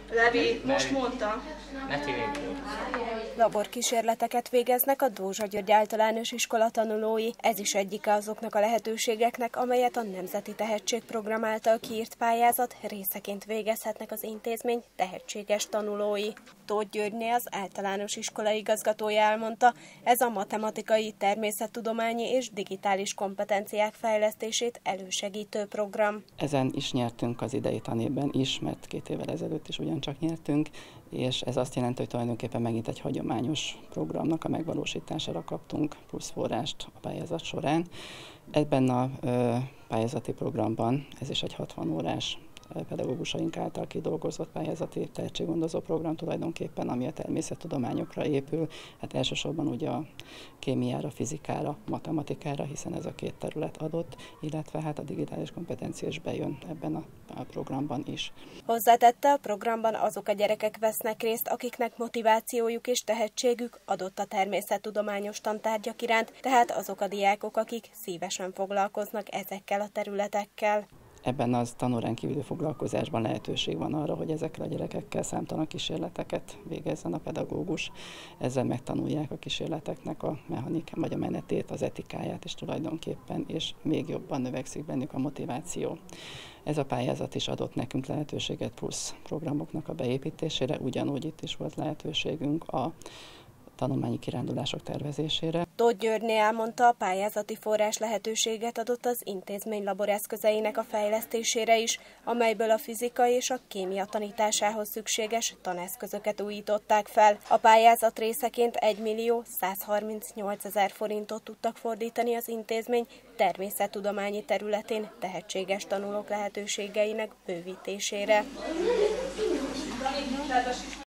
Levi, most mondta. Laborkísérleteket végeznek a Dózsa György Általános Iskola tanulói. Ez is egyike azoknak a lehetőségeknek, amelyet a Nemzeti Tehetségprogram által kiírt pályázat részeként végezhetnek az intézmény tehetséges tanulói. Tóth Györgyné, az általános iskola igazgatója elmondta, ez a matematikai, természettudományi és digitális kompetenciák fejlesztését elősegítő program. Ezen is nyertünk az idei tanévben is, mert 2 évvel ezelőtt is ugyancsak nyertünk, és ez azt jelenti, hogy tulajdonképpen megint egy hagyományos programnak a megvalósítására kaptunk plusz forrást a pályázat során. Ebben a pályázati programban ez is egy 60 órás pedagógusaink által kidolgozott pályázati tehetséggondozó program tulajdonképpen, ami a természettudományokra épül, hát elsősorban ugye a kémiára, fizikára, matematikára, hiszen ez a 2 terület adott, illetve hát a digitális kompetencia is bejön ebben a programban is. Hozzátette, a programban azok a gyerekek vesznek részt, akiknek motivációjuk és tehetségük adott a természettudományos tantárgyak iránt, tehát azok a diákok, akik szívesen foglalkoznak ezekkel a területekkel. Ebben az tanórán kívüli foglalkozásban lehetőség van arra, hogy ezekkel a gyerekekkel számtalan kísérleteket végezzen a pedagógus. Ezzel megtanulják a kísérleteknek a mechanikát, vagy a menetét, az etikáját is tulajdonképpen, és még jobban növekszik bennük a motiváció. Ez a pályázat is adott nekünk lehetőséget plusz programoknak a beépítésére, ugyanúgy itt is volt lehetőségünk a tanulmányi kirándulások tervezésére. Tóth Györgyné elmondta, a pályázati forrás lehetőséget adott az intézmény laboreszközeinek a fejlesztésére is, amelyből a fizika és a kémia tanításához szükséges taneszközöket újították fel. A pályázat részeként 1.138.000 forintot tudtak fordítani az intézmény természettudományi területén tehetséges tanulók lehetőségeinek bővítésére.